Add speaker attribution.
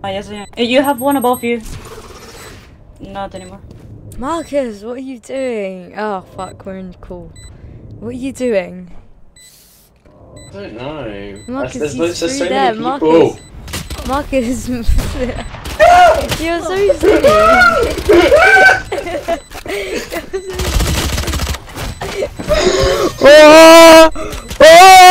Speaker 1: Ah, yes, I am. You have one above you. Not anymore.
Speaker 2: Marcus, what are you doing? Oh fuck, we're in call. What are you doing?
Speaker 3: I don't know.
Speaker 2: Marcus,
Speaker 3: There's
Speaker 2: you
Speaker 3: so
Speaker 2: threw
Speaker 3: many
Speaker 2: there,
Speaker 3: people.
Speaker 2: Marcus. You're so silly.
Speaker 4: Oh!